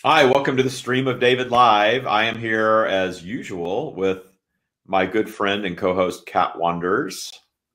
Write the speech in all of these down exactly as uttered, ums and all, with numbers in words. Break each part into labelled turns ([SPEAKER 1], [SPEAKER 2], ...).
[SPEAKER 1] Hi, welcome to the Stream of David Live. I am here as usual with my good friend and co-host Kat Wanders.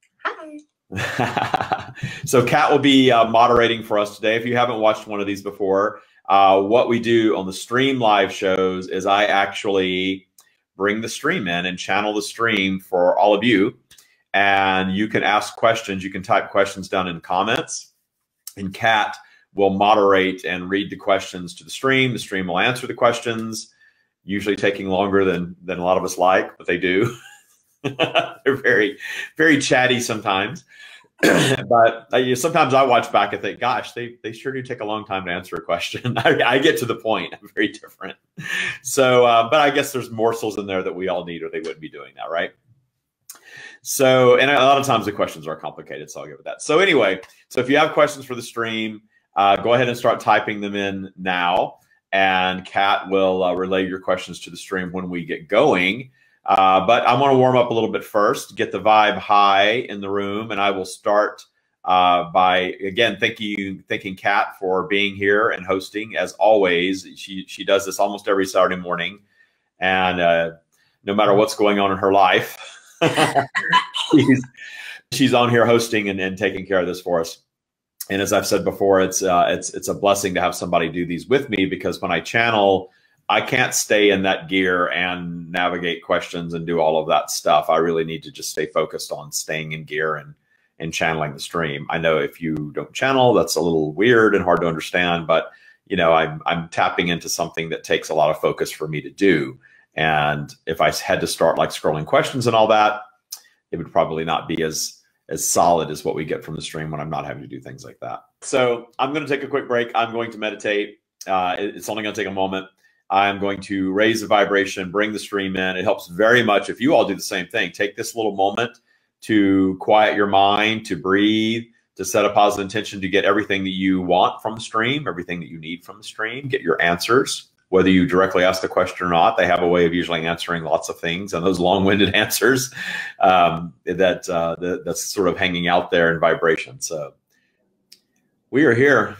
[SPEAKER 2] Hi.
[SPEAKER 1] So Kat will be uh, moderating for us today. If you haven't watched one of these before, uh, what we do on the Stream Live shows is I actually bring the stream in and channel the stream for all of you. And you can ask questions. You can type questions down in the comments. And Kat will moderate and read the questions to the stream. The stream will answer the questions, usually taking longer than, than a lot of us like, but they do. They're very, very chatty sometimes. But uh, sometimes I watch back and think, gosh, they, they sure do take a long time to answer a question. I, I get to the point. I'm very different. So, uh, but I guess there's morsels in there that we all need or they wouldn't be doing that, right? So, and a lot of times the questions are complicated, so I'll give it that. So anyway, so if you have questions for the stream, uh, go ahead and start typing them in now, and Kat will uh, relay your questions to the stream when we get going. Uh, but I want to warm up a little bit first, get the vibe high in the room, and I will start uh, by, again, thank you, thanking Kat for being here and hosting, as always. She, she does this almost every Saturday morning, and uh, no matter what's going on in her life, she's, she's on here hosting and, and taking care of this for us. And as I've said before, it's uh, it's it's a blessing to have somebody do these with me, because when I channel, I can't stay in that gear and navigate questions and do all of that stuff. I really need to just stay focused on staying in gear and and channeling the stream. I know if you don't channel, that's a little weird and hard to understand, but you know, I'm I'm tapping into something that takes a lot of focus for me to do. And if I had to start like scrolling questions and all that, it would probably not be as as solid as what we get from the stream when I'm not having to do things like that. So I'm going to take a quick break. I'm going to meditate. Uh, it's only going to take a moment. I'm going to raise the vibration, bring the stream in. It helps very much if you all do the same thing. Take this little moment to quiet your mind, to breathe, to set a positive intention, to get everything that you want from the stream, everything that you need from the stream, get your answers. Whether you directly ask the question or not, they have a way of usually answering lots of things, and those long-winded answers um, that, uh, that that's sort of hanging out there in vibration. So we are here.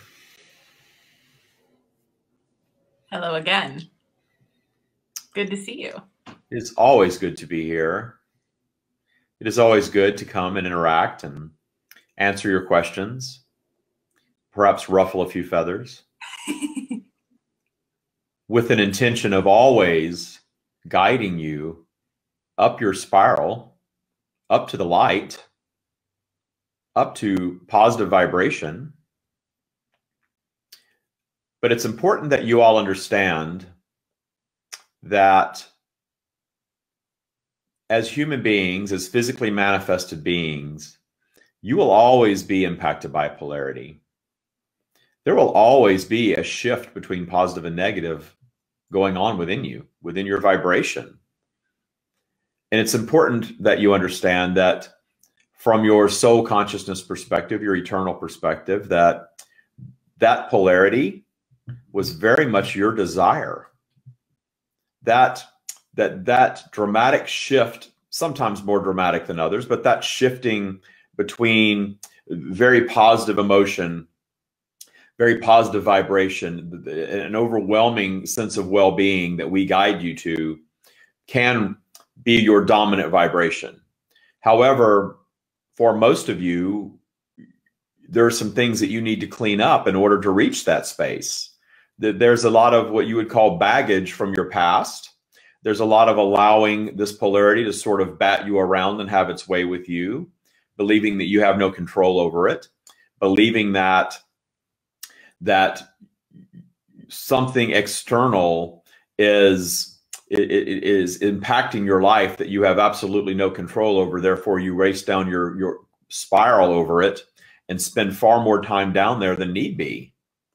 [SPEAKER 2] Hello again. Good to see you.
[SPEAKER 1] It's always good to be here. It is always good to come and interact and answer your questions, perhaps ruffle a few feathers. With an intention of always guiding you up your spiral, up to the light, up to positive vibration. But it's important that you all understand that as human beings, as physically manifested beings, you will always be impacted by polarity. There will always be a shift between positive and negative going on within you, within your vibration. And it's important that you understand that from your soul consciousness perspective, your eternal perspective, that that polarity was very much your desire. That, that, that dramatic shift, sometimes more dramatic than others, but that shifting between very positive emotion, very positive vibration, an overwhelming sense of well-being that we guide you to, can be your dominant vibration. However, for most of you, there are some things that you need to clean up in order to reach that space. There's a lot of what you would call baggage from your past. There's a lot of allowing this polarity to sort of bat you around and have its way with you, believing that you have no control over it, believing that that something external is, is impacting your life that you have absolutely no control over. Therefore, you race down your, your spiral over it and spend far more time down there than need be.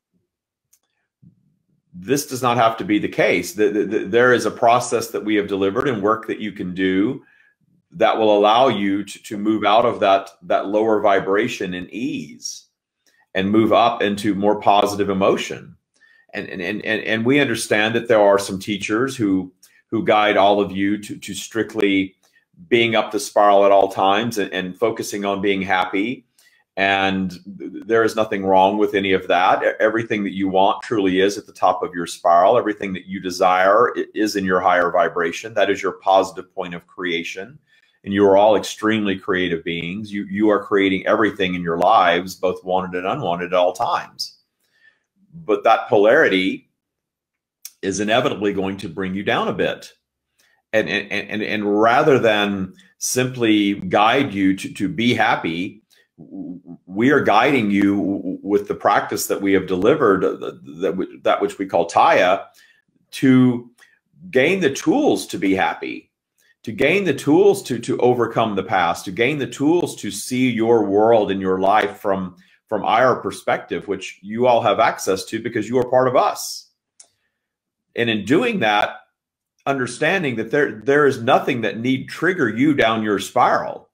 [SPEAKER 1] This does not have to be the case. The, the, the, there is a process that we have delivered and work that you can do that will allow you to, to move out of that, that lower vibration in ease and move up into more positive emotion. And, and, and, and we understand that there are some teachers who, who guide all of you to, to strictly being up the spiral at all times and, and focusing on being happy. And there is nothing wrong with any of that. Everything that you want truly is at the top of your spiral. Everything that you desire is in your higher vibration. That is your positive point of creation. And you are all extremely creative beings. You, you are creating everything in your lives, both wanted and unwanted at all times. But that polarity is inevitably going to bring you down a bit. And, and, and, and rather than simply guide you to, to be happy, we are guiding you with the practice that we have delivered, that, that which we call Taya, to gain the tools to be happy, to gain the tools to, to overcome the past, to gain the tools to see your world and your life from, from our perspective, which you all have access to because you are part of us. And in doing that, understanding that there, there is nothing that need trigger you down your spiral.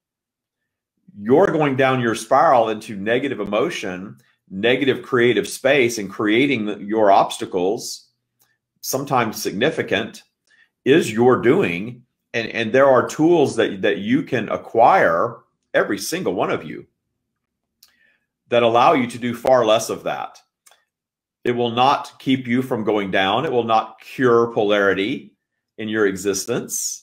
[SPEAKER 1] You're going down your spiral into negative emotion, negative creative space, and creating your obstacles, sometimes significant, is your doing. And, and there are tools that, that you can acquire, every single one of you, that allow you to do far less of that. It will not keep you from going down. It will not cure polarity in your existence.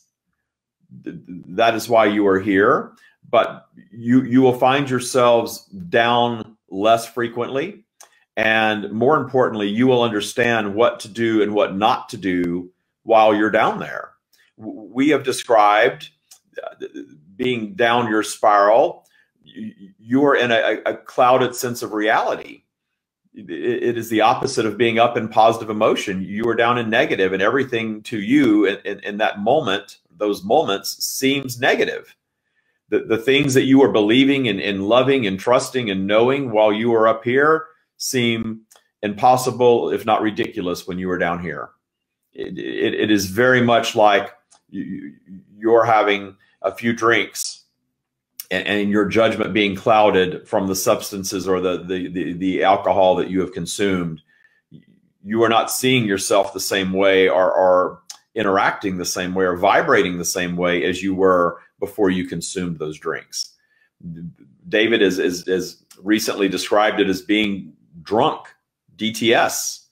[SPEAKER 1] That is why you are here. But you, you will find yourselves down less frequently. And more importantly, you will understand what to do and what not to do while you're down there. We have described being down your spiral. You are in a, a clouded sense of reality. It is the opposite of being up in positive emotion. You are down in negative, and everything to you in, in, in that moment, those moments, seems negative. The, the things that you are believing and, and loving and trusting and knowing while you are up here seem impossible, if not ridiculous, when you are down here. It, it, it is very much like you, you're having a few drinks and, and your judgment being clouded from the substances or the, the, the, the alcohol that you have consumed. You are not seeing yourself the same way, or, or interacting the same way, or vibrating the same way as you were before you consumed those drinks. David is, is, is recently described it as being drunk, D T S,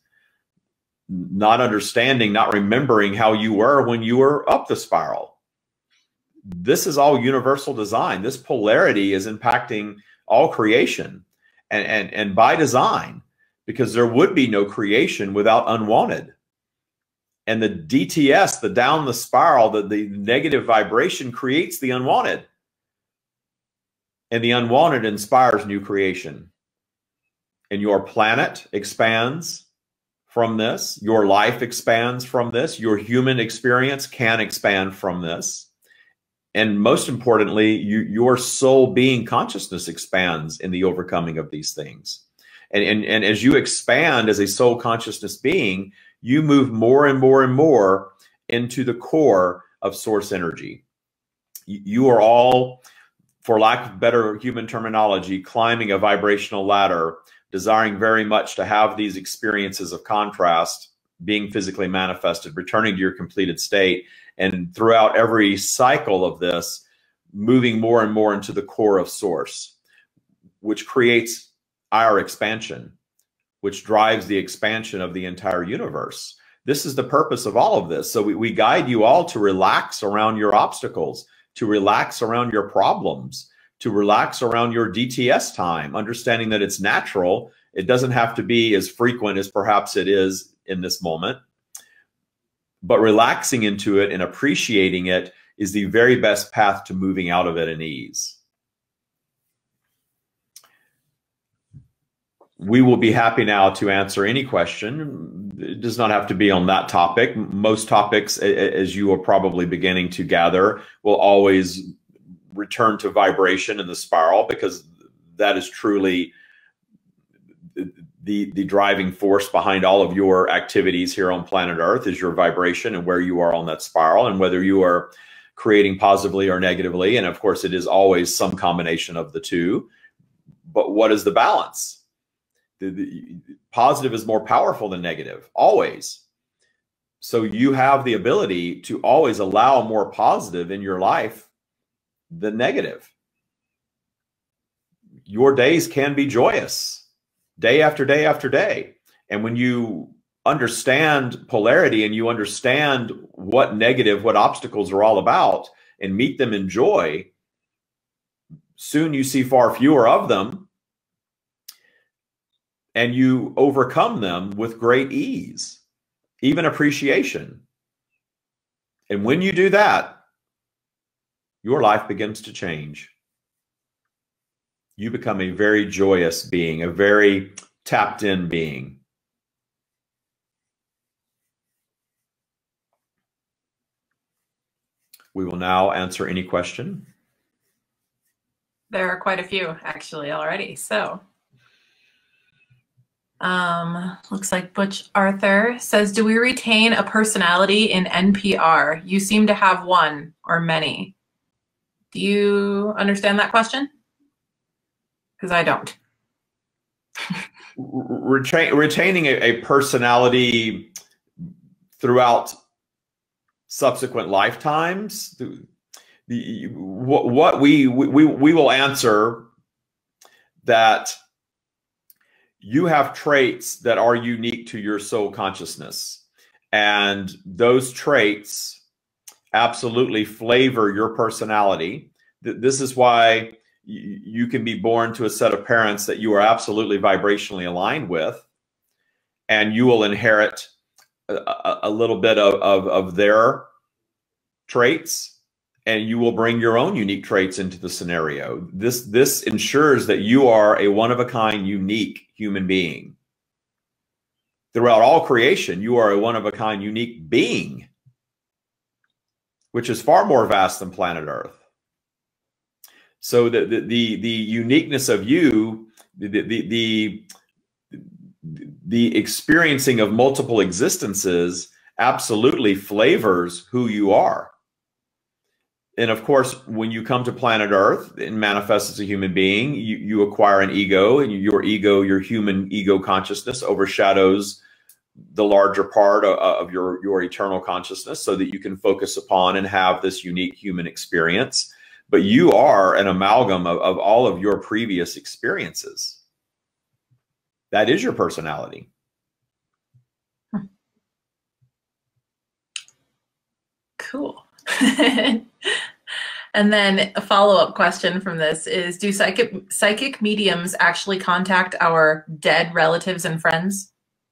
[SPEAKER 1] not understanding, not remembering how you were when you were up the spiral. This is all universal design. This polarity is impacting all creation, and, and, and by design, because there would be no creation without unwanted. And the D T S, the down the spiral, the, the negative vibration creates the unwanted. And the unwanted inspires new creation. And your planet expands from this. Your life expands from this. Your human experience can expand from this. And most importantly, you, your soul being consciousness expands in the overcoming of these things. And, and, and as you expand as a soul consciousness being, you move more and more and more into the core of source energy. You are all, for lack of better human terminology, climbing a vibrational ladder, desiring very much to have these experiences of contrast being physically manifested, returning to your completed state. And throughout every cycle of this, moving more and more into the core of source, which creates our expansion, which drives the expansion of the entire universe. This is the purpose of all of this. So we, we guide you all to relax around your obstacles, to relax around your problems, to relax around your D T S time, understanding that it's natural. It doesn't have to be as frequent as perhaps it is in this moment, but relaxing into it and appreciating it is the very best path to moving out of it in ease. We will be happy now to answer any question. It does not have to be on that topic. Most topics, as you are probably beginning to gather, will always return to vibration in the spiral, because that is truly the, the driving force behind all of your activities here on planet Earth, is your vibration and where you are on that spiral, and whether you are creating positively or negatively. And of course, it is always some combination of the two. But what is the balance? The, the positive is more powerful than negative, always. So you have the ability to always allow more positive in your life than negative. your days can be joyous day after day after day. And when you understand polarity and you understand what negative, what obstacles are all about and meet them in joy, soon you see far fewer of them and you overcome them with great ease, even appreciation. And when you do that, your life begins to change. You become a very joyous being, a very tapped in being. We will now answer any question.
[SPEAKER 2] There are quite a few actually already. So, um, looks like Butch Arthur says, do we retain a personality in N P R? You seem to have one or many. Do you understand that question? Because I don't.
[SPEAKER 1] Retain, retaining a, a personality throughout subsequent lifetimes. The, the, what, what we, we, we will answer that you have traits that are unique to your soul consciousness. And those traits absolutely flavor your personality. This is why you can be born to a set of parents that you are absolutely vibrationally aligned with, and you will inherit a, a little bit of, of, of their traits, and you will bring your own unique traits into the scenario. This, this ensures that you are a one-of-a-kind, unique human being. Throughout all creation, you are a one-of-a-kind, unique being, which is far more vast than planet Earth. So the, the, the, the uniqueness of you, the, the, the, the experiencing of multiple existences absolutely flavors who you are. And of course, when you come to planet Earth and manifest as a human being, you, you acquire an ego, and your ego, your human ego consciousness overshadows the larger part of, of your, your eternal consciousness so that you can focus upon and have this unique human experience. But you are an amalgam of, of all of your previous experiences. That is your personality.
[SPEAKER 2] Cool. And then a follow-up question from this is, do psychic, psychic mediums actually contact our dead relatives and friends?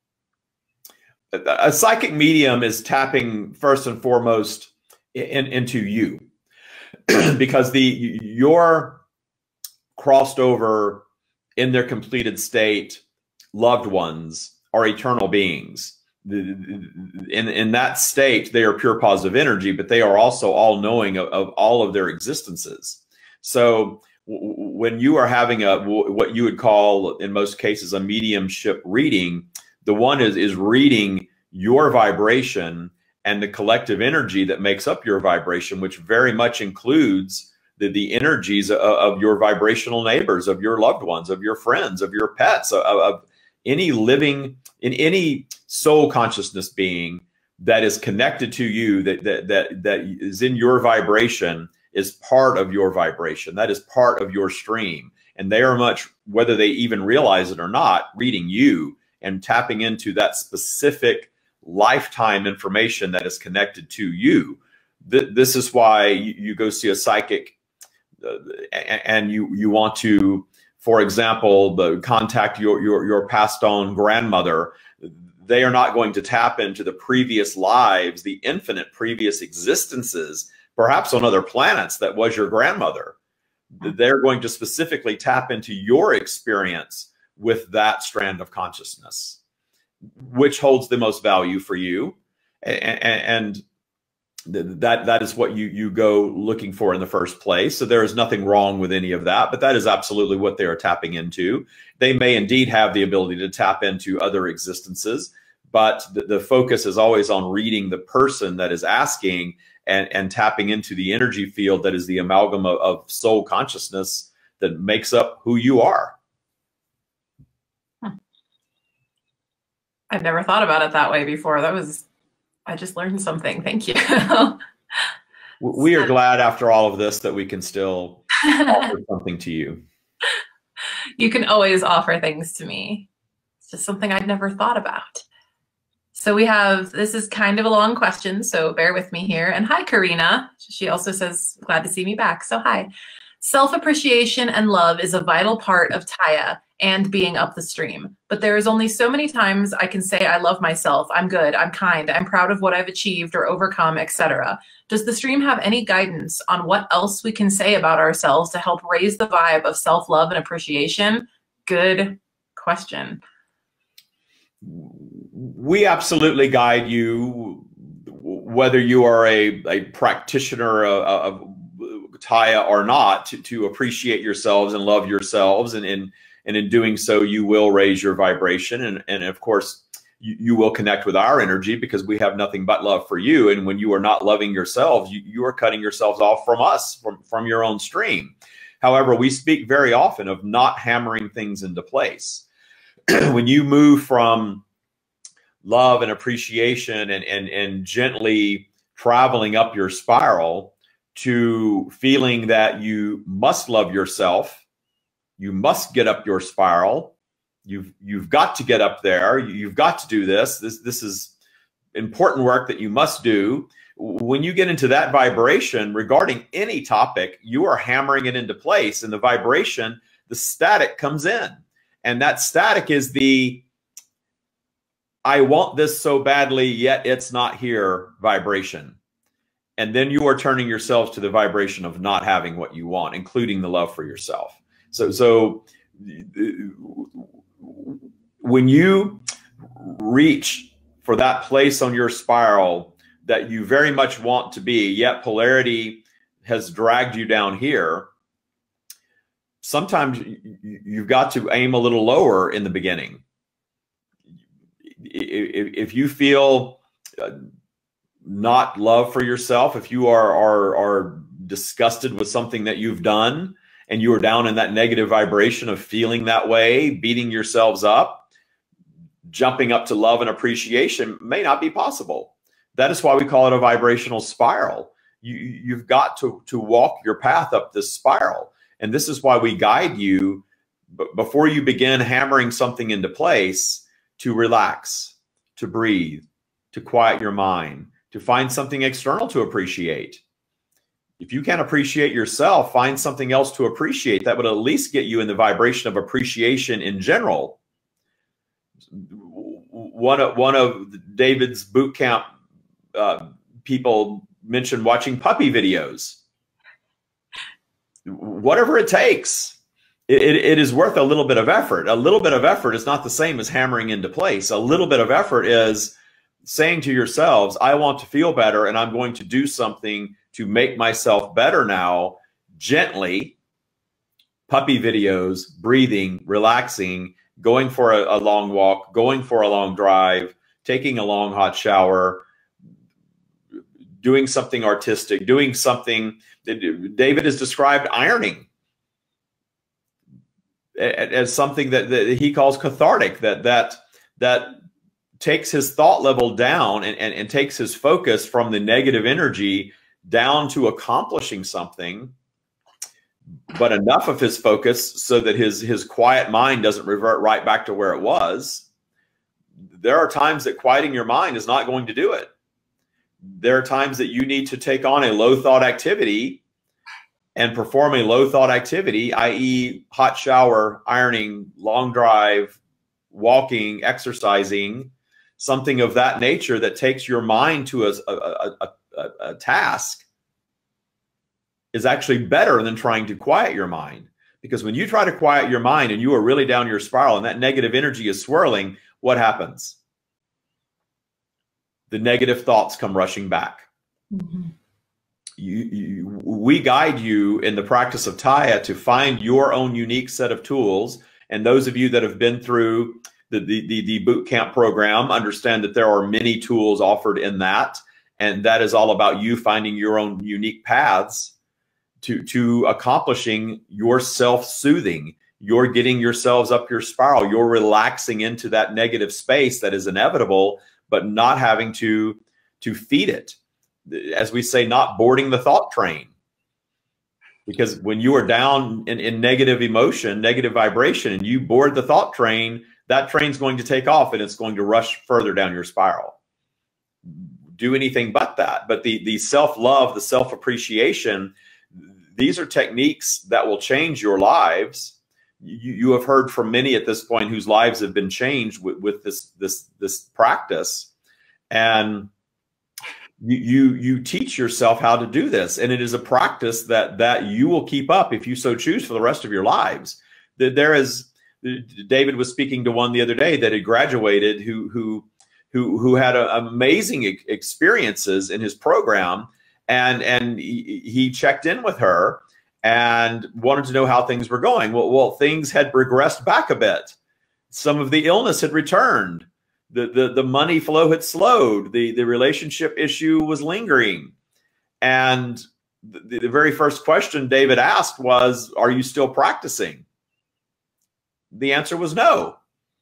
[SPEAKER 1] A psychic medium is tapping first and foremost in, into you. Because the your crossed over in their completed state loved ones are eternal beings. In, in that state, they are pure positive energy, but they are also all knowing of, of all of their existences. So w when you are having a what you would call in most cases a mediumship reading, the one is is reading your vibration and the collective energy that makes up your vibration, which very much includes the, the energies of, of your vibrational neighbors, of your loved ones, of your friends, of your pets, of, of any living, in any soul consciousness being that is connected to you, that, that, that, that is in your vibration, is part of your vibration. That is part of your stream. And they are much, whether they even realize it or not, reading you and tapping into that specific lifetime information that is connected to you. Th this is why you, you go see a psychic uh, and you you want to, for example, the, contact your, your your passed on grandmother. They are not going to tap into the previous lives, the infinite previous existences, perhaps on other planets, that was your grandmother. They're going to specifically tap into your experience with that strand of consciousness, which holds the most value for you, and, and that that is what you you go looking for in the first place. So there is nothing wrong with any of that, but that is absolutely what they are tapping into. They may indeed have the ability to tap into other existences, but the, the focus is always on reading the person that is asking and and tapping into the energy field that is the amalgam of, of soul consciousness that makes up who you are.
[SPEAKER 2] I've never thought about it that way before. That was, I just learned something. Thank you.
[SPEAKER 1] We are glad after all of this that we can still offer something to you.
[SPEAKER 2] You can always offer things to me. It's just something I'd never thought about. So we have, this is kind of a long question, so bear with me here. And hi, Karina. She also says, glad to see me back. So hi. Self-appreciation and love is a vital part of Taya and being up the stream. But there is only so many times I can say I love myself, I'm good, I'm kind, I'm proud of what I've achieved or overcome, et cetera. Does the stream have any guidance on what else we can say about ourselves to help raise the vibe of self-love and appreciation? Good question.
[SPEAKER 1] We absolutely guide you, whether you are a, a practitioner of, of Taya or not, to, to appreciate yourselves and love yourselves. And in, and in doing so, you will raise your vibration. And, and of course, you, you will connect with our energy because we have nothing but love for you. And when you are not loving yourselves, you, you are cutting yourselves off from us, from, from your own stream. However, we speak very often of not hammering things into place. When you move from love and appreciation and, and, and gently traveling up your spiral to feeling that you must love yourself, you must get up your spiral, you've, you've got to get up there, you've got to do this, this, this is important work that you must do. When you get into that vibration regarding any topic, you are hammering it into place, and the vibration, the static comes in. And that static is the, I want this so badly, yet it's not here vibration. And then you are turning yourselves to the vibration of not having what you want, including the love for yourself. So, so when you reach for that place on your spiral that you very much want to be, yet polarity has dragged you down here, sometimes you've got to aim a little lower in the beginning. If you feel not love for yourself, if you are, are, are disgusted with something that you've done and you are down in that negative vibration of feeling that way, beating yourselves up, jumping up to love and appreciation may not be possible. That is why we call it a vibrational spiral. You, you've got to, to walk your path up this spiral. And this is why we guide you before you begin hammering something into place to relax, to breathe, to quiet your mind, to find something external to appreciate. If you can't appreciate yourself, find something else to appreciate that would at least get you in the vibration of appreciation in general. One of, one of David's boot camp uh, people mentioned watching puppy videos. Whatever it takes, it, it, it is worth a little bit of effort. A little bit of effort is not the same as hammering into place. A little bit of effort is saying to yourselves, I want to feel better, and I'm going to do something to make myself better now, gently. Puppy videos, breathing, relaxing, going for a, a long walk, going for a long drive, taking a long hot shower, doing something artistic, doing something that David has described ironing as something that, that he calls cathartic, that that that takes his thought level down and, and, and takes his focus from the negative energy down to accomplishing something, but enough of his focus so that his, his quiet mind doesn't revert right back to where it was. There are times that quieting your mind is not going to do it. There are times that you need to take on a low thought activity and perform a low thought activity, that is hot shower, ironing, long drive, walking, exercising, something of that nature that takes your mind to a, a, a, a, a task is actually better than trying to quiet your mind. Because when you try to quiet your mind and you are really down your spiral and that negative energy is swirling, what happens? The negative thoughts come rushing back. Mm-hmm. You, you, we guide you in the practice of Taya to find your own unique set of tools. And those of you that have been through the, the, the, the boot camp program understand that there are many tools offered in that. And that is all about you finding your own unique paths to, to accomplishing your self-soothing. You're getting yourselves up your spiral. You're relaxing into that negative space that is inevitable, but not having to, to feed it. As we say, not boarding the thought train. Because when you are down in, in negative emotion, negative vibration, and you board the thought train, that train's going to take off and it's going to rush further down your spiral. Do anything but that. But the, the self-love, the self-appreciation, these are techniques that will change your lives. You, you have heard from many at this point whose lives have been changed with, with this, this, this practice. And you, you, you teach yourself how to do this. And it is a practice that, that you will keep up if you so choose for the rest of your lives. There is, David was speaking to one the other day that had graduated who, who, who, who had a, amazing experiences in his program. And, and he, he checked in with her and wanted to know how things were going. Well, well, things had regressed back a bit. Some of the illness had returned. The, the, the money flow had slowed. The, the relationship issue was lingering. And the, the very first question David asked was, are you still practicing? The answer was no.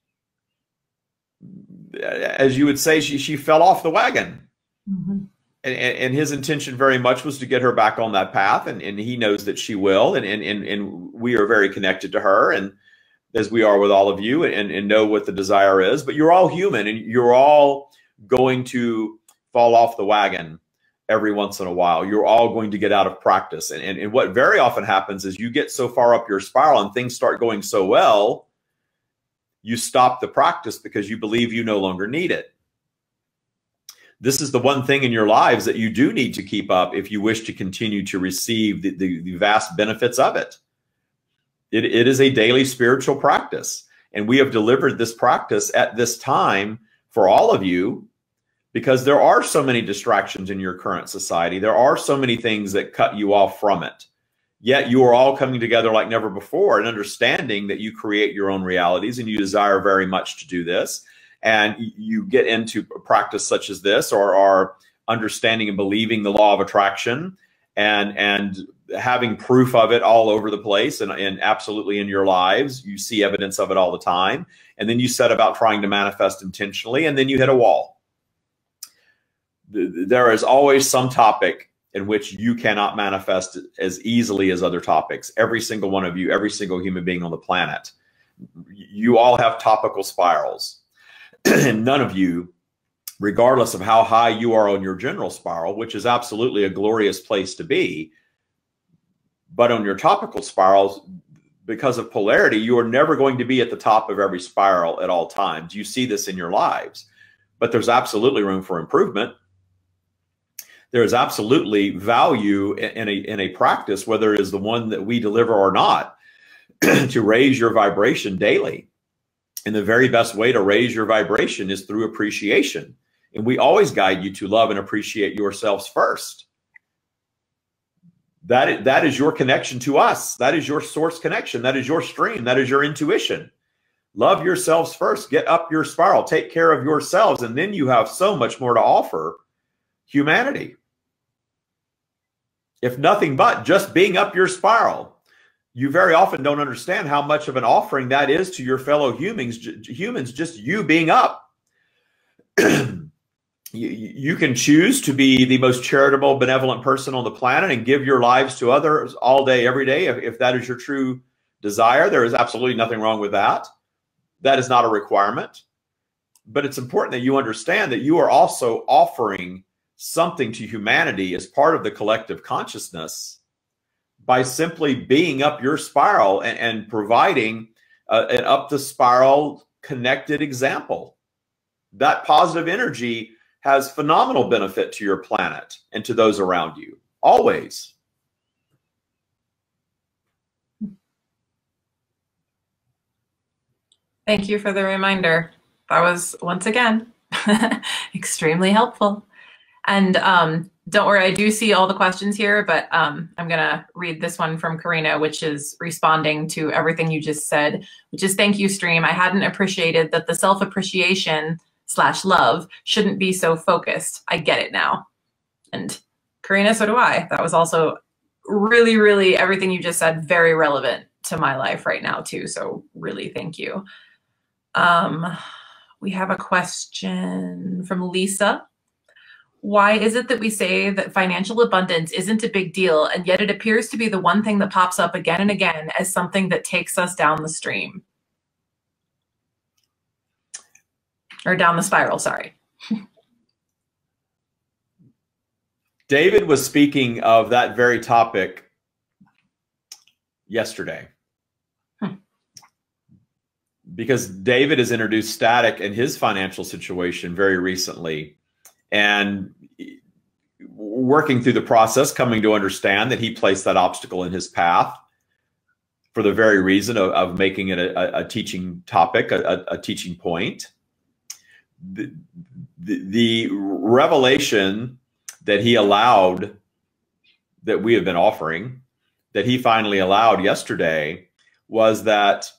[SPEAKER 1] As you would say, she, she fell off the wagon. Mm-hmm. And, and his intention very much was to get her back on that path. And, and he knows that she will. And, and, and, and we are very connected to her, and as we are with all of you, and, and know what the desire is. But you're all human, and you're all going to fall off the wagon every once in a while. You're all going to get out of practice. And, and, and what very often happens is you get so far up your spiral and things start going so well, you stop the practice because you believe you no longer need it. This is the one thing in your lives that you do need to keep up if you wish to continue to receive the, the, the vast benefits of it. It. It is a daily spiritual practice. And we have delivered this practice at this time for all of you because there are so many distractions in your current society. There are so many things that cut you off from it. Yet you are all coming together like never before and understanding that you create your own realities, and you desire very much to do this. And you get into a practice such as this, or are understanding and believing the law of attraction, and and having proof of it all over the place, and, and absolutely in your lives. You see evidence of it all the time. And then you set about trying to manifest intentionally, and then you hit a wall. There is always some topic in which you cannot manifest as easily as other topics. Every single one of you, every single human being on the planet, you all have topical spirals. And none of you, regardless of how high you are on your general spiral, which is absolutely a glorious place to be, but on your topical spirals, because of polarity, you are never going to be at the top of every spiral at all times. You see this in your lives, but there's absolutely room for improvement. There is absolutely value in a, in a practice, whether it is the one that we deliver or not, to raise your vibration daily. And the very best way to raise your vibration is through appreciation. And we always guide you to love and appreciate yourselves first. That is, that is your connection to us. That is your source connection. That is your stream. That is your intuition. Love yourselves first. Get up your spiral. Take care of yourselves. And then you have so much more to offer humanity. If nothing but just being up your spiral. You very often don't understand how much of an offering that is to your fellow humans, humans just you being up. you, you can choose to be the most charitable, benevolent person on the planet and give your lives to others all day, every day. If, if that is your true desire, there is absolutely nothing wrong with that. That is not a requirement. But it's important that you understand that you are also offering something to humanity as part of the collective consciousness by simply being up your spiral and, and providing uh, an up the spiral connected example. That positive energy has phenomenal benefit to your planet and to those around you, always.
[SPEAKER 2] Thank you for the reminder. That was, once again, extremely helpful. And um, don't worry, I do see all the questions here, but um, I'm going to read this one from Karina, which is responding to everything you just said, which is, thank you, stream. I hadn't appreciated that the self-appreciation slash love shouldn't be so focused. I get it now. And Karina, so do I. That was also really, really everything you just said, very relevant to my life right now too. So really, thank you. Um, we have a question from Lisa. Why is it that we say that financial abundance isn't a big deal, and yet it appears to be the one thing that pops up again and again as something that takes us down the stream? Or down the spiral, sorry.
[SPEAKER 1] David was speaking of that very topic yesterday. Hmm. Because David has introduced static in his financial situation very recently. And working through the process, coming to understand that he placed that obstacle in his path for the very reason of, of making it a, a teaching topic, a, a teaching point. The, the, the revelation that he allowed, that we have been offering, that he finally allowed yesterday, was that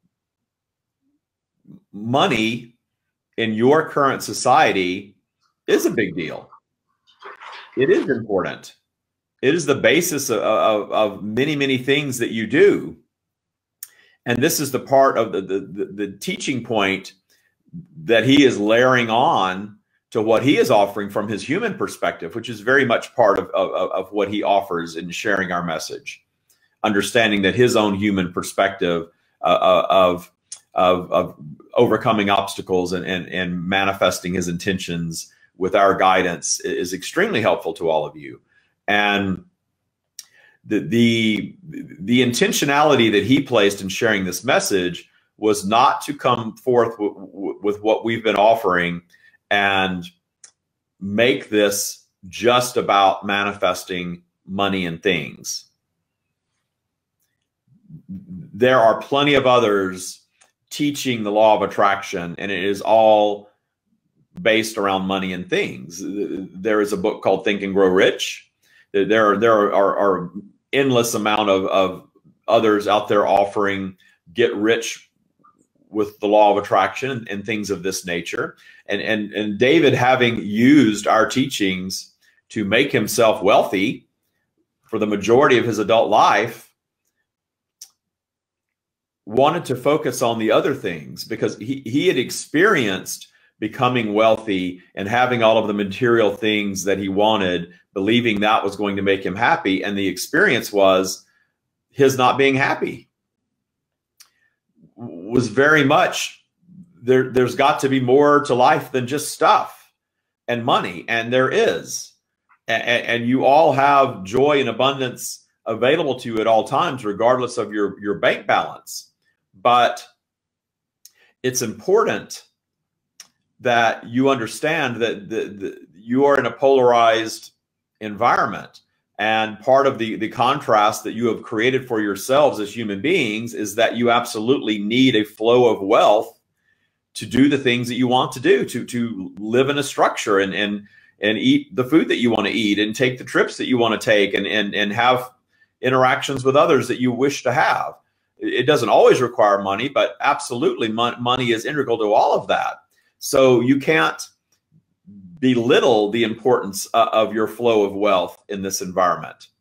[SPEAKER 1] money in your current society is a big deal. It is important. It is the basis of, of, of many, many things that you do. And this is the part of the, the, the, the teaching point that he is layering on to what he is offering from his human perspective, which is very much part of, of, of what he offers in sharing our message. Understanding that his own human perspective uh, of, of, of overcoming obstacles and, and, and manifesting his intentions with our guidance is extremely helpful to all of you. And the, the, the intentionality that he placed in sharing this message was not to come forth with what we've been offering and make this just about manifesting money and things. There are plenty of others teaching the law of attraction, and it is all based around money and things. There is a book called Think and Grow Rich. There are, there are, are endless amount of, of others out there offering get rich with the law of attraction and, and things of this nature. And, and, and David, having used our teachings to make himself wealthy for the majority of his adult life, wanted to focus on the other things, because he, he had experienced becoming wealthy and having all of the material things that he wanted, believing that was going to make him happy. And the experience was his not being happy. Was very much there. There's got to be more to life than just stuff and money. And there is, and, and you all have joy and abundance available to you at all times, regardless of your, your bank balance. But it's important that you understand that the, the, you are in a polarized environment. And part of the, the contrast that you have created for yourselves as human beings is that you absolutely need a flow of wealth to do the things that you want to do, to, to live in a structure and, and, and eat the food that you want to eat and take the trips that you want to take and, and, and have interactions with others that you wish to have. It doesn't always require money, but absolutely mon- money is integral to all of that. So you can't belittle the importance uh, of your flow of wealth in this environment.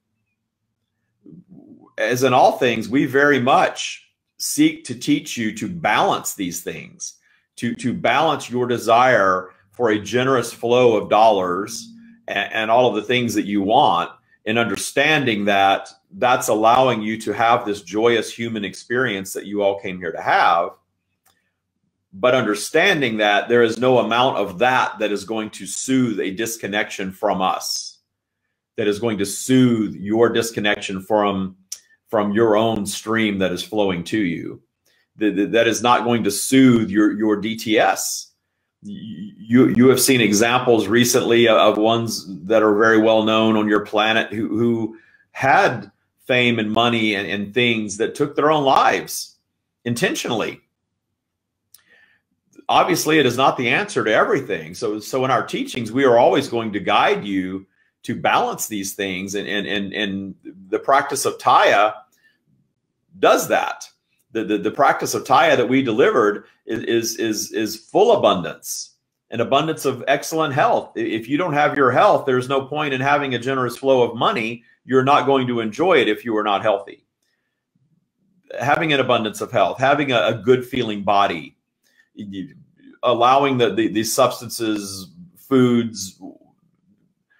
[SPEAKER 1] As in all things, we very much seek to teach you to balance these things, to, to balance your desire for a generous flow of dollars and, and all of the things that you want, and understanding that that's allowing you to have this joyous human experience that you all came here to have. But understanding that there is no amount of that that is going to soothe a disconnection from us, that is going to soothe your disconnection from, from your own stream that is flowing to you. That, that is not going to soothe your, your D T S. You, you have seen examples recently of ones that are very well known on your planet who, who had fame and money and, and things that took their own lives intentionally. Obviously, it is not the answer to everything. So, so in our teachings, we are always going to guide you to balance these things. And, and, and, and the practice of Taya does that. The, the, the practice of Taya that we delivered is, is, is, is full abundance, an abundance of excellent health. If you don't have your health, there's no point in having a generous flow of money. You're not going to enjoy it if you are not healthy. Having an abundance of health, having a, a good feeling body, allowing the, the, the substances, foods,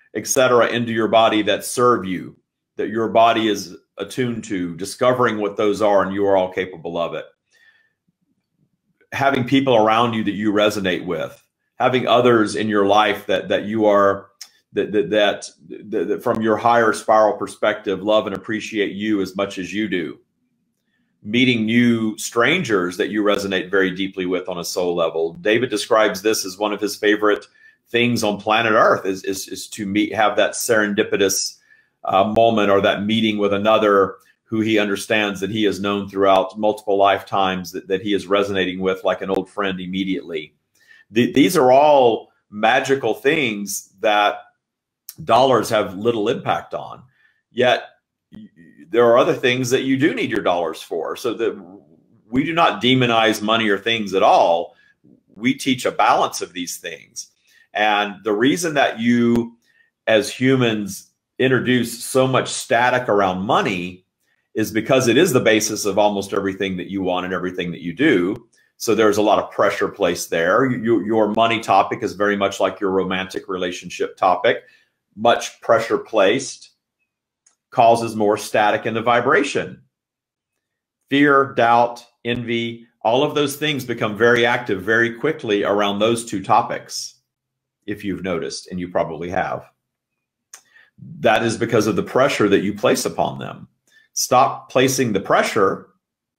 [SPEAKER 1] et cetera, into your body that serve you, that your body is attuned to, discovering what those are, and you are all capable of it. Having people around you that you resonate with, having others in your life that that you are that that, that that that from your higher spiral perspective love and appreciate you as much as you do. Meeting new strangers that you resonate very deeply with on a soul level. David describes this as one of his favorite things on planet Earth is is, is to meet, have that serendipitous uh, moment, or that meeting with another who he understands that he has known throughout multiple lifetimes, that, that he is resonating with like an old friend immediately. The, these are all magical things that dollars have little impact on. Yet there are other things that you do need your dollars for. So that we do not demonize money or things at all. We teach a balance of these things. And the reason that you as humans introduce so much static around money is because it is the basis of almost everything that you want and everything that you do. So there's a lot of pressure placed there. You, your money topic is very much like your romantic relationship topic. Much pressure placed causes more static in the vibration. Fear, doubt, envy, all of those things become very active very quickly around those two topics, if you've noticed, and you probably have. That is because of the pressure that you place upon them. Stop placing the pressure,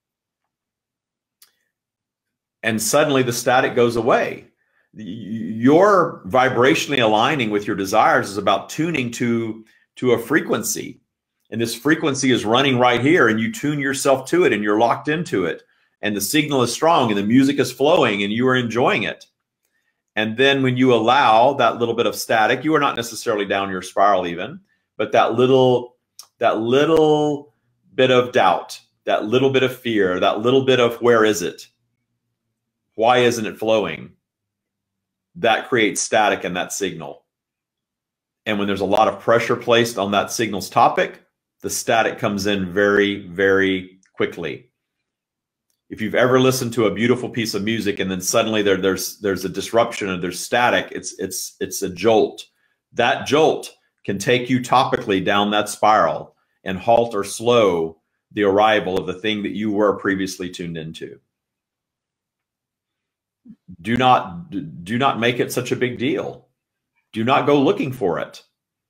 [SPEAKER 1] and suddenly the static goes away. Your vibrationally aligning with your desires is about tuning to, to a frequency. And this frequency is running right here, and you tune yourself to it, and you're locked into it. And the signal is strong, and the music is flowing, and you are enjoying it. And then when you allow that little bit of static, you are not necessarily down your spiral even, but that little, that little bit of doubt, that little bit of fear, that little bit of where is it? Why isn't it flowing? That creates static in that signal. And when there's a lot of pressure placed on that signal's topic, the static comes in very, very quickly. If you've ever listened to a beautiful piece of music and then suddenly there, there's there's a disruption and there's static, it's it's it's a jolt. That jolt can take you topically down that spiral and halt or slow the arrival of the thing that you were previously tuned into. Do not do not make it such a big deal. Do not go looking for it.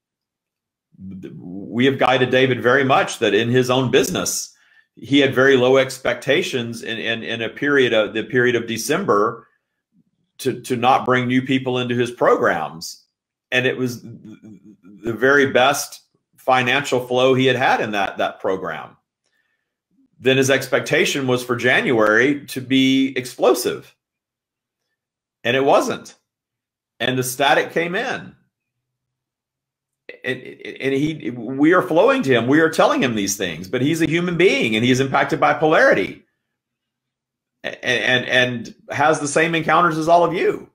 [SPEAKER 1] We have guided David very much that in his own business, he had very low expectations in, in, in a period of the period of December to, to not bring new people into his programs. And it was the very best financial flow he had had in that, that program. Then his expectation was for January to be explosive. And it wasn't. And the static came in. And, and he, we are flowing to him. We are telling him these things, but he's a human being and he's impacted by polarity and, and, and has the same encounters as all of you.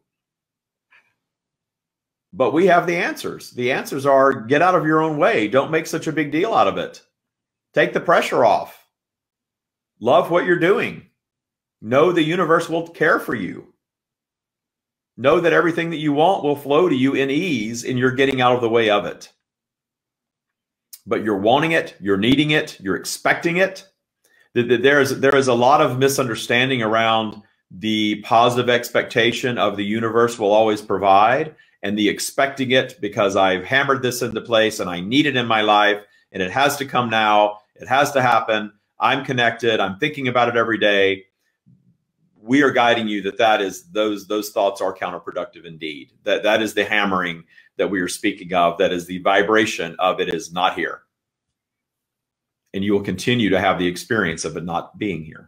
[SPEAKER 1] But we have the answers. The answers are get out of your own way. Don't make such a big deal out of it. Take the pressure off. Love what you're doing. Know the universe will care for you. Know that everything that you want will flow to you in ease, and you're getting out of the way of it. But you're wanting it, you're needing it, you're expecting it. There is, there is a lot of misunderstanding around the positive expectation of the universe will always provide, and the expecting it because I've hammered this into place and I need it in my life, and it has to come now, it has to happen, I'm connected, I'm thinking about it every day. We are guiding you that that is those those thoughts are counterproductive indeed. That that is the hammering that we are speaking of. That is the vibration of it is not here. And you will continue to have the experience of it not being here.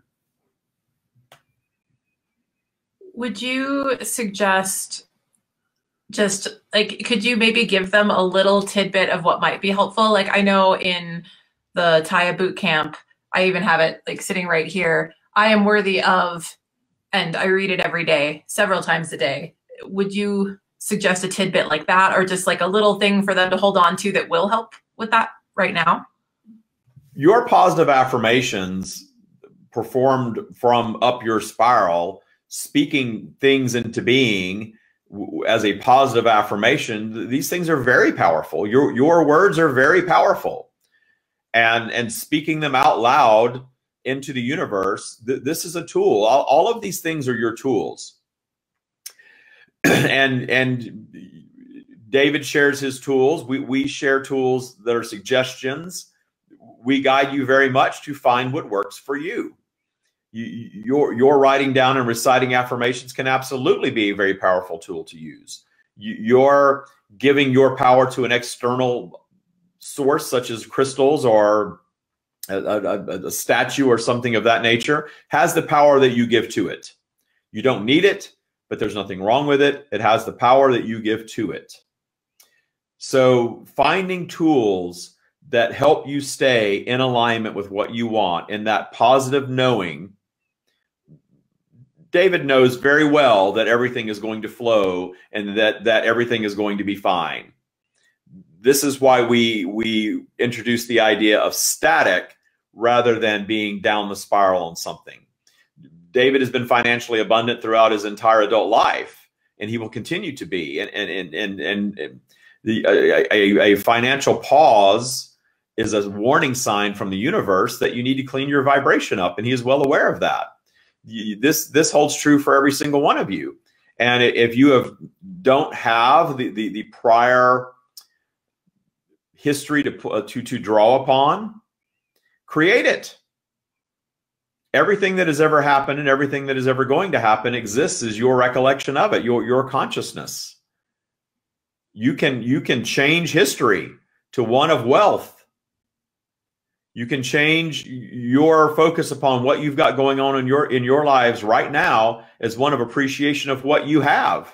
[SPEAKER 2] Would you suggest just like, could you maybe give them a little tidbit of what might be helpful? Like I know in the Taya boot camp, I even have it like sitting right here. I am worthy of, and I read it every day, several times a day. Would you suggest a tidbit like that, or just like a little thing for them to hold on to that will help with that right now?
[SPEAKER 1] Your positive affirmations performed from up your spiral, speaking things into being as a positive affirmation, these things are very powerful. Your, your words are very powerful. And, and speaking them out loud into the universe, th this is a tool. All, all of these things are your tools. and, and David shares his tools. We, we share tools that are suggestions. We guide you very much to find what works for you. You, your, your writing down and reciting affirmations can absolutely be a very powerful tool to use. You, you're giving your power to an external source, such as crystals or a, a, a statue or something of that nature, has the power that you give to it. You don't need it, but there's nothing wrong with it. It has the power that you give to it. So finding tools that help you stay in alignment with what you want, in that positive knowing. David knows very well that everything is going to flow and that, that everything is going to be fine. This is why we, we introduce the idea of static rather than being down the spiral on something. David has been financially abundant throughout his entire adult life, and he will continue to be. And, and, and, and, and the, a, a, a financial pause is a warning sign from the universe that you need to clean your vibration up, and he is well aware of that. This, this holds true for every single one of you. And if you have, don't have the, the, the prior history to, to, to draw upon, create it. Everything that has ever happened and everything that is ever going to happen exists as your recollection of it, your, your consciousness. You can, you can change history to one of wealth. You can change your focus upon what you've got going on in your, in your lives right now as one of appreciation of what you have.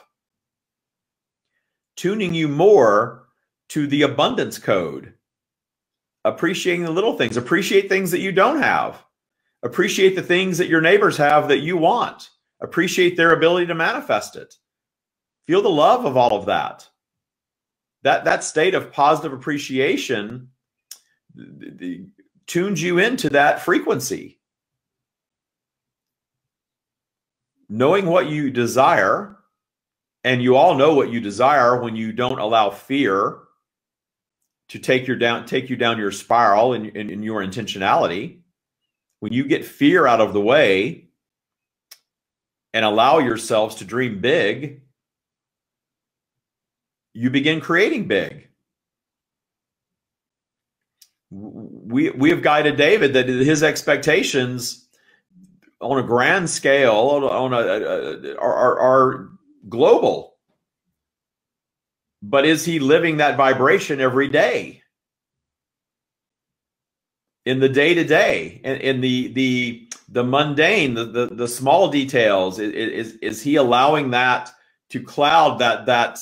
[SPEAKER 1] Tuning you more to the abundance code. Appreciating the little things. Appreciate things that you don't have. Appreciate the things that your neighbors have that you want. Appreciate their ability to manifest it. Feel the love of all of that. That, that state of positive appreciation the, the, tunes you into that frequency. Knowing what you desire, and you all know what you desire when you don't allow fear to take your down, take you down your spiral in, in, in your intentionality. When you get fear out of the way and allow yourselves to dream big, you begin creating big. We, we have guided David that his expectations on a grand scale on a, a, are, are, are global. But is he living that vibration every day? In the day-to-day, in, in the, the, the mundane, the, the, the small details, is, is, is he allowing that to cloud that, that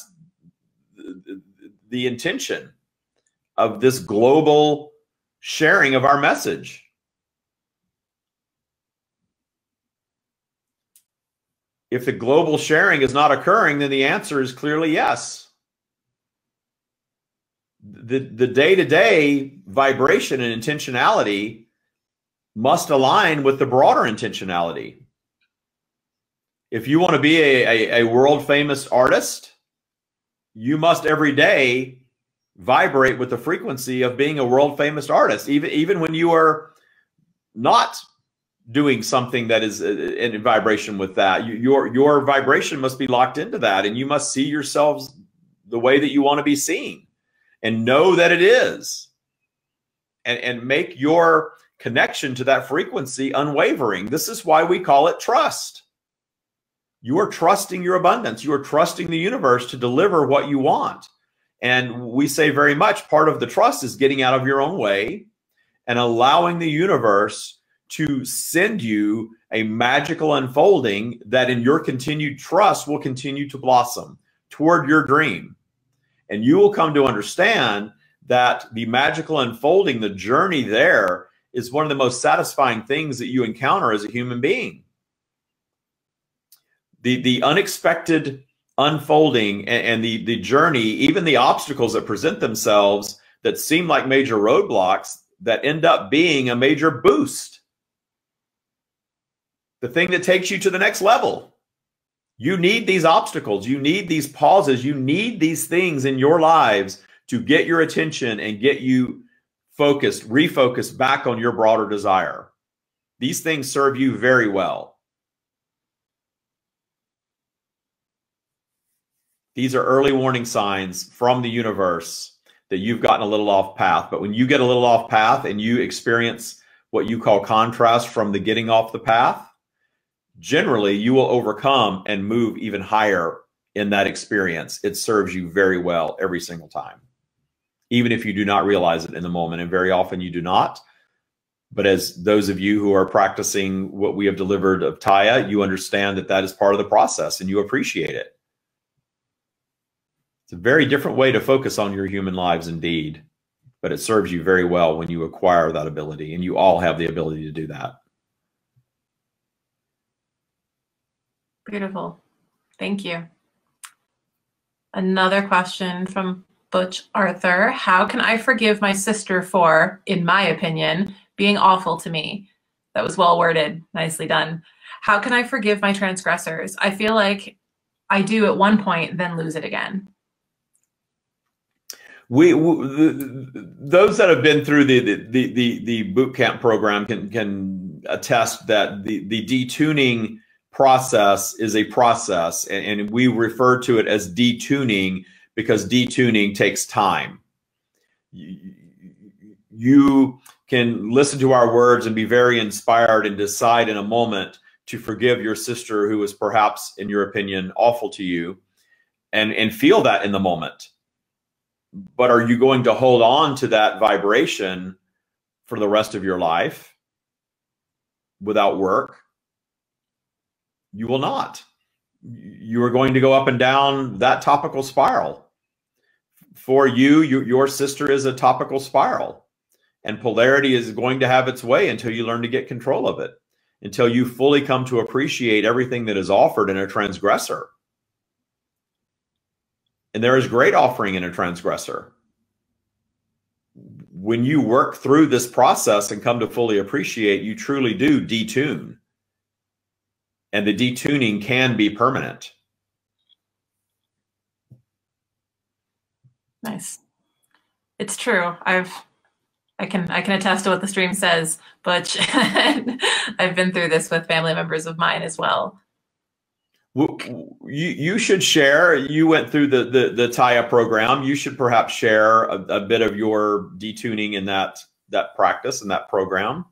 [SPEAKER 1] the intention of this global sharing of our message? If the global sharing is not occurring, then the answer is clearly yes. The, the day-to-day vibration and intentionality must align with the broader intentionality. If you want to be a, a, a world-famous artist, you must every day vibrate with the frequency of being a world-famous artist, even, even when you are not doing something that is in vibration with that. You, your, your vibration must be locked into that, and you must see yourselves the way that you want to be seen and know that it is, and, and make your connection to that frequency unwavering. This is why we call it trust. You are trusting your abundance. You are trusting the universe to deliver what you want. And we say very much part of the trust is getting out of your own way and allowing the universe to send you a magical unfolding that in your continued trust will continue to blossom toward your dream. And you will come to understand that the magical unfolding, the journey there, is one of the most satisfying things that you encounter as a human being. The, the unexpected unfolding and, and the, the journey, even the obstacles that present themselves that seem like major roadblocks that end up being a major boost. The thing that takes you to the next level. You need these obstacles. You need these pauses. You need these things in your lives to get your attention and get you focused, refocused back on your broader desire. These things serve you very well. These are early warning signs from the universe that you've gotten a little off path. But when you get a little off path and you experience what you call contrast from the getting off the path, generally you will overcome and move even higher in that experience. It serves you very well every single time, even if you do not realize it in the moment. And very often you do not. But as those of you who are practicing what we have delivered of Taya, you understand that that is part of the process and you appreciate it. It's a very different way to focus on your human lives indeed, but it serves you very well when you acquire that ability, and you all have the ability to do that.
[SPEAKER 2] Beautiful. Thank you. Another question from Butch Arthur. How can I forgive my sister for, in my opinion, being awful to me? That was well worded. Nicely done. How can I forgive my transgressors? I feel like I do at one point, then lose it again.
[SPEAKER 1] We, we the, those that have been through the the the, the boot camp program can can attest that the the detuning process is a process, and, and we refer to it as detuning because detuning takes time. You, you can listen to our words and be very inspired and decide in a moment to forgive your sister who was perhaps, in your opinion, awful to you, and and feel that in the moment. But are you going to hold on to that vibration for the rest of your life without work? You will not. You are going to go up and down that topical spiral. For you, you your sister is a topical spiral, and polarity is going to have its way until you learn to get control of it, until you fully come to appreciate everything that is offered in a transgressor. And there is great offering in a transgressor. When you work through this process and come to fully appreciate, you truly do detune. And the detuning can be permanent.
[SPEAKER 2] Nice. It's true. I've I can I can attest to what the stream says, but I've been through this with family members of mine as well.
[SPEAKER 1] You, you should share. You went through the, the, the Taya program. You should perhaps share a, a bit of your detuning in that, that practice and that program.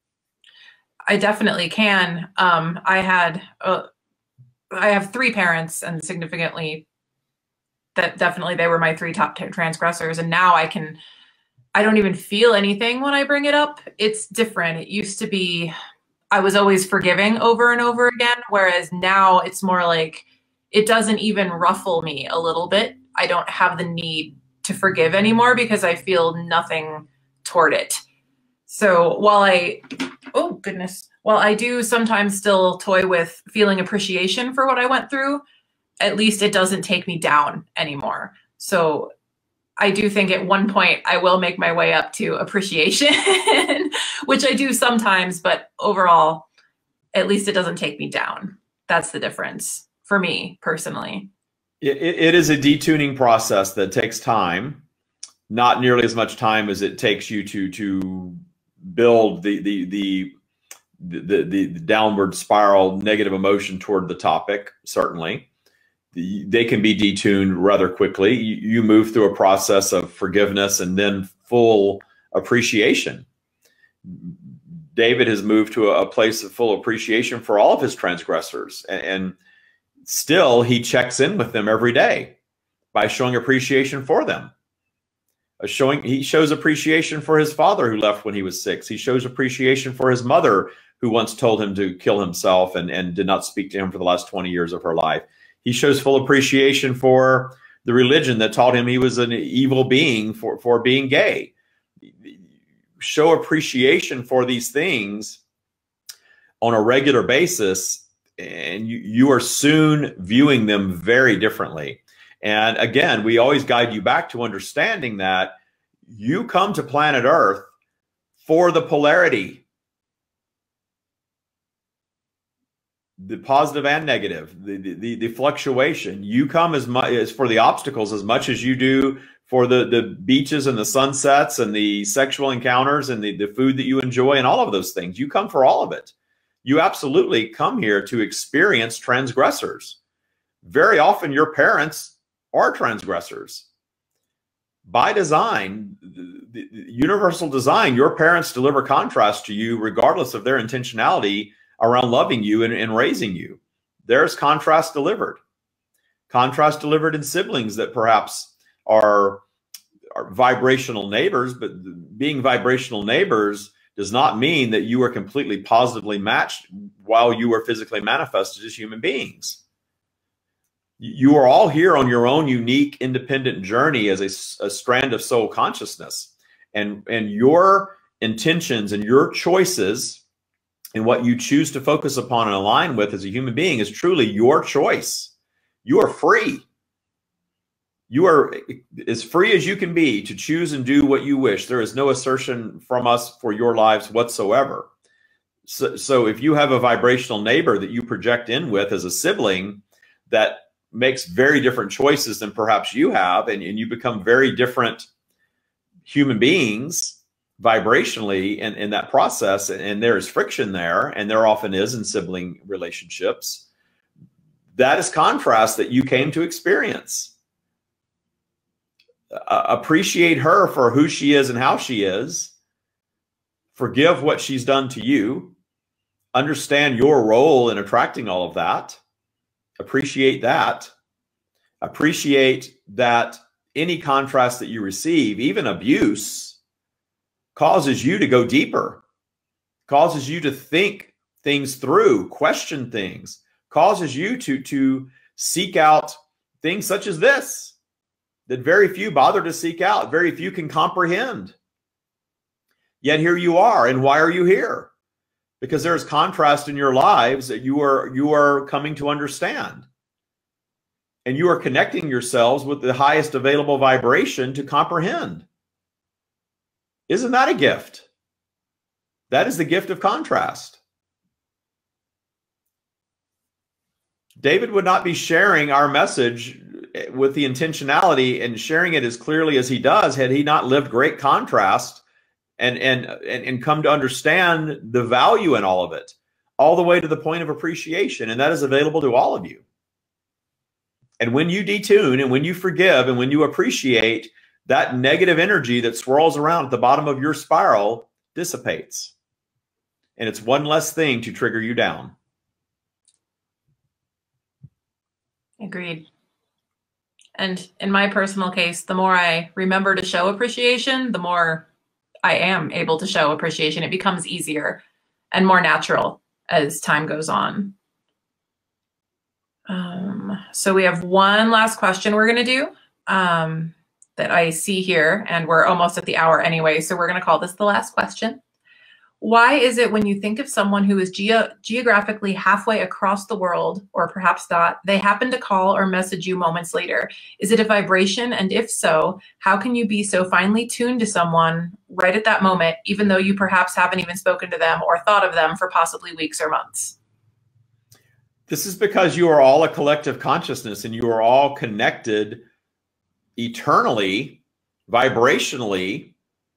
[SPEAKER 2] I definitely can. Um, I had, uh, I have three parents, and significantly that definitely they were my three top transgressors. And now I can, I don't even feel anything when I bring it up. It's different. It used to be, I was always forgiving over and over again, whereas now it's more like it doesn't even ruffle me a little bit. I don't have the need to forgive anymore because I feel nothing toward it. So while I, oh goodness, while I do sometimes still toy with feeling appreciation for what I went through, at least it doesn't take me down anymore. So I do think at one point I will make my way up to appreciation, which I do sometimes, but overall, at least it doesn't take me down. That's the difference for me personally.
[SPEAKER 1] It, it is a detuning process that takes time, not nearly as much time as it takes you to to build the the the the, the, the downward spiral negative emotion toward the topic. Certainly, they can be detuned rather quickly. You, you move through a process of forgiveness and then full appreciation. David has moved to a, a place of full appreciation for all of his transgressors. And, and still he checks in with them every day by showing appreciation for them. Uh, showing, he shows appreciation for his father who left when he was six. He shows appreciation for his mother who once told him to kill himself and, and did not speak to him for the last twenty years of her life. He shows full appreciation for the religion that taught him he was an evil being for, for being gay. Show appreciation for these things on a regular basis, and you, you are soon viewing them very differently. And again, we always guide you back to understanding that you come to planet Earth for the polarity. the positive and negative, the, the, the fluctuation. You come as much as for the obstacles as much as you do for the, the beaches and the sunsets and the sexual encounters and the, the food that you enjoy and all of those things. You come for all of it. You absolutely come here to experience transgressors. Very often your parents are transgressors. By design, the, the universal design, your parents deliver contrast to you regardless of their intentionality around loving you and, and raising you. There's contrast delivered. Contrast delivered in siblings that perhaps are, are vibrational neighbors, but being vibrational neighbors does not mean that you are completely positively matched while you are physically manifested as human beings. You are all here on your own unique, independent journey as a, a strand of soul consciousness. And, and your intentions and your choices and what you choose to focus upon and align with as a human being is truly your choice. You are free. You are as free as you can be to choose and do what you wish. There is no assertion from us for your lives whatsoever. So, so if you have a vibrational neighbor that you project in with as a sibling that makes very different choices than perhaps you have, and, and you become very different human beings vibrationally in, in that process, and, and there is friction there, and there often is in sibling relationships, that is contrast that you came to experience. Uh, appreciate her for who she is and how she is. Forgive what she's done to you. Understand your role in attracting all of that. Appreciate that. Appreciate that any contrast that you receive, even abuse, causes you to go deeper, causes you to think things through, question things, causes you to, to seek out things such as this, that very few bother to seek out, very few can comprehend. Yet here you are. And why are you here? Because there's contrast in your lives that you are, you are coming to understand. And you are connecting yourselves with the highest available vibration to comprehend. Isn't that a gift? That is the gift of contrast. David would not be sharing our message with the intentionality and sharing it as clearly as he does had he not lived great contrast and, and, and, and come to understand the value in all of it, all the way to the point of appreciation. And that is available to all of you. And when you detune and when you forgive and when you appreciate, that negative energy that swirls around at the bottom of your spiral dissipates. And it's one less thing to trigger you down.
[SPEAKER 2] Agreed. And in my personal case, the more I remember to show appreciation, the more I am able to show appreciation. It becomes easier and more natural as time goes on. Um, so we have one last question we're going to do. Um, that I see here, and we're almost at the hour anyway, so we're going to call this the last question. Why is it when you think of someone who is geo geographically halfway across the world, or perhaps not, they happen to call or message you moments later? Is it a vibration? And if so, how can you be so finely tuned to someone right at that moment, even though you perhaps haven't even spoken to them or thought of them for possibly weeks or months?
[SPEAKER 1] This is because you are all a collective consciousness and you are all connected eternally, vibrationally,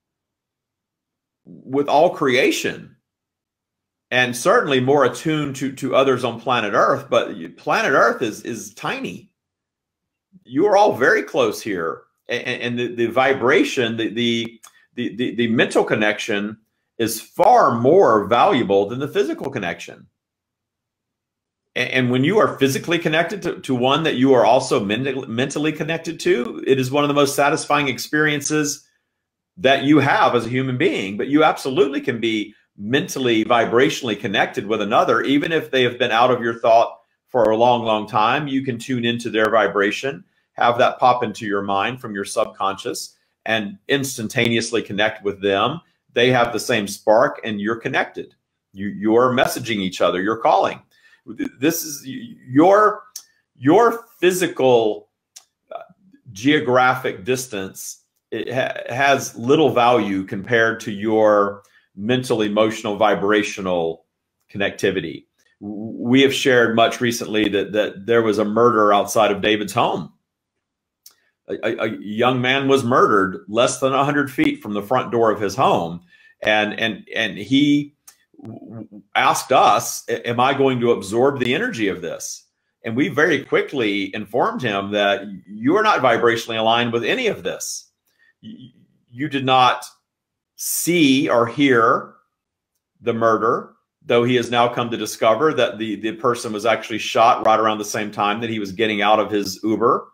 [SPEAKER 1] with all creation, and certainly more attuned to, to others on planet Earth. But planet Earth is, is tiny. You are all very close here. And, and the, the vibration, the, the, the, the, the mental connection is far more valuable than the physical connection. And when you are physically connected to, to one that you are also mentally, mentally connected to, it is one of the most satisfying experiences that you have as a human being. But you absolutely can be mentally, vibrationally connected with another, even if they have been out of your thought for a long, long time. You can tune into their vibration, have that pop into your mind from your subconscious, and instantaneously connect with them. They have the same spark, and you're connected. You, you're messaging each other. You're calling. This is your, your physical uh, geographic distance. It ha has little value compared to your mental, emotional, vibrational connectivity. We have shared much recently that, that there was a murder outside of David's home. A, a young man was murdered less than one hundred feet from the front door of his home. And, and, and he asked us, am I going to absorb the energy of this? And we very quickly informed him that you are not vibrationally aligned with any of this. You did not see or hear the murder, though he has now come to discover that the, the person was actually shot right around the same time that he was getting out of his Uber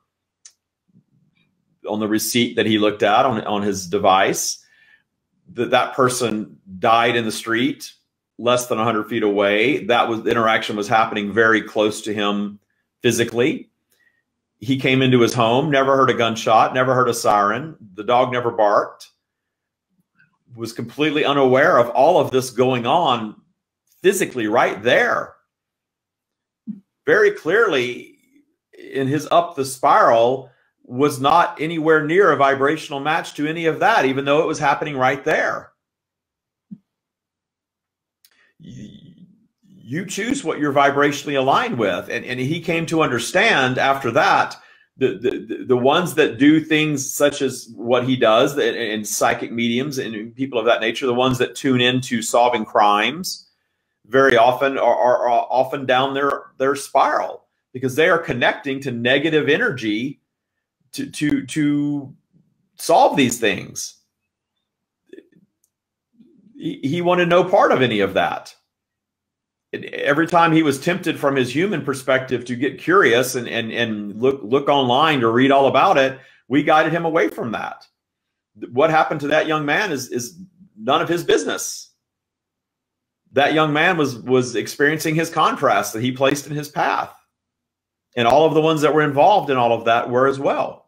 [SPEAKER 1] on the receipt that he looked at on, on his device. That that person died in the street less than one hundred feet away. That was, the interaction was happening very close to him physically. He came into his home, never heard a gunshot, never heard a siren. The dog never barked, was completely unaware of all of this going on physically right there. Very clearly, in his up the spiral, was not anywhere near a vibrational match to any of that, even though it was happening right there. You choose what you're vibrationally aligned with. And, and he came to understand after that, the, the, the ones that do things such as what he does, and, and psychic mediums and people of that nature, the ones that tune into solving crimes, very often are, are, are often down their, their spiral, because they are connecting to negative energy to, to, to solve these things. He, he wanted no part of any of that. Every time he was tempted from his human perspective to get curious and, and, and look, look online to read all about it, we guided him away from that. What happened to that young man is, is none of his business. That young man was, was experiencing his contrast that he placed in his path. And all of the ones that were involved in all of that were as well.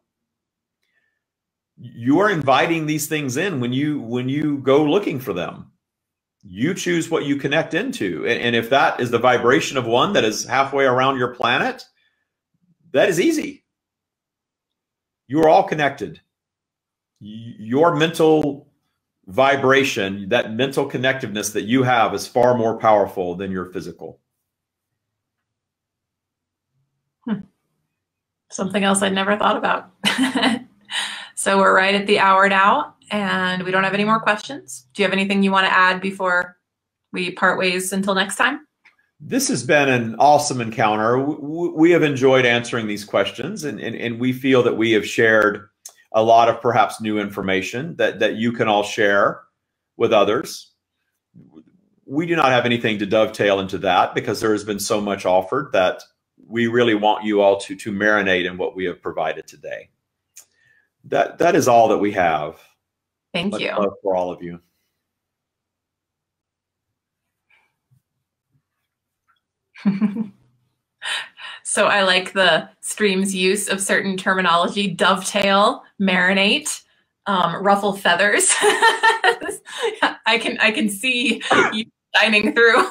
[SPEAKER 1] You are inviting these things in when you, when you go looking for them. You choose what you connect into. And, and if that is the vibration of one that is halfway around your planet, that is easy. You are all connected. Your mental vibration, that mental connectiveness that you have, is far more powerful than your physical.
[SPEAKER 2] Hmm. Something else I'd never thought about. So we're right at the hour now, and we don't have any more questions. Do you have anything you want to add before we part ways until next time?
[SPEAKER 1] This has been an awesome encounter. We have enjoyed answering these questions, and, and, and we feel that we have shared a lot of perhaps new information that, that you can all share with others. We do not have anything to dovetail into that, because there has been so much offered that we really want you all to, to marinate in what we have provided today. That, that is all that we have.
[SPEAKER 2] Thank
[SPEAKER 1] Much
[SPEAKER 2] you.
[SPEAKER 1] love for all of you.
[SPEAKER 2] So I like the stream's use of certain terminology: dovetail, marinate, um, ruffle feathers. I can I can see you shining through.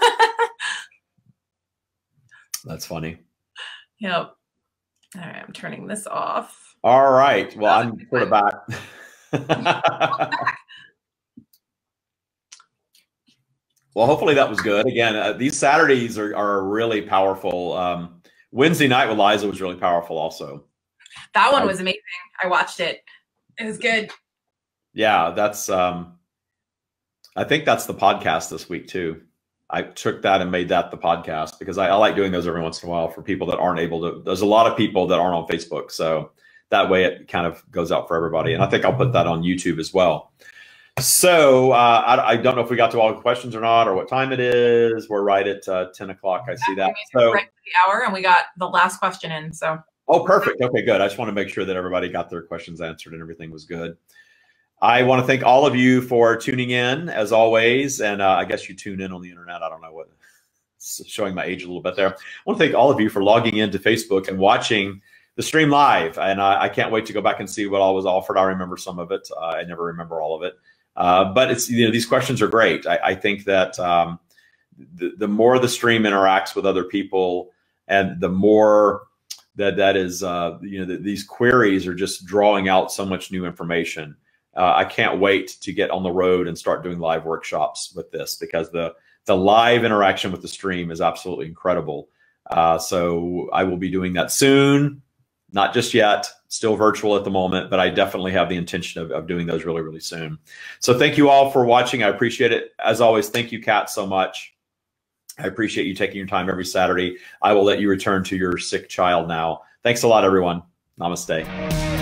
[SPEAKER 1] That's funny.
[SPEAKER 2] Yep. All right, I'm turning this off.
[SPEAKER 1] All right. Well, I'm sort of back. Well, hopefully that was good. Again, uh, these Saturdays are, are really powerful. Um, Wednesday night with Liza was really powerful also.
[SPEAKER 2] That one was amazing. I watched it. It was good.
[SPEAKER 1] Yeah, that's, um, I think that's the podcast this week too. I took that and made that the podcast, because I, I like doing those every once in a while for people that aren't able to. There's a lot of people that aren't on Facebook, so that way it kind of goes out for everybody. And I think I'll put that on YouTube as well. So uh, I, I don't know if we got to all the questions or not, or what time it is. We're right at uh, ten o'clock. I see that. So
[SPEAKER 2] right at the hour, and we got the last question in. So
[SPEAKER 1] oh, perfect. Okay, good. I just want to make sure that everybody got their questions answered and everything was good. I want to thank all of you for tuning in, as always. And uh, I guess you tune in on the internet. I don't know what, showing my age a little bit there. I want to thank all of you for logging into Facebook and watching the stream live. And I, I can't wait to go back and see what all was offered. I remember some of it. Uh, I never remember all of it. Uh, but it's, you know, these questions are great. I, I think that um, the, the more the stream interacts with other people, and the more that that is, uh, you know, the, these queries are just drawing out so much new information. Uh, I can't wait to get on the road and start doing live workshops with this, because the the live interaction with the stream is absolutely incredible. Uh, so I will be doing that soon. Not just yet, still virtual at the moment, but I definitely have the intention of, of doing those really, really soon. So thank you all for watching. I appreciate it. As always, thank you, Kat, so much. I appreciate you taking your time every Saturday. I will let you return to your sick child now. Thanks a lot, everyone. Namaste.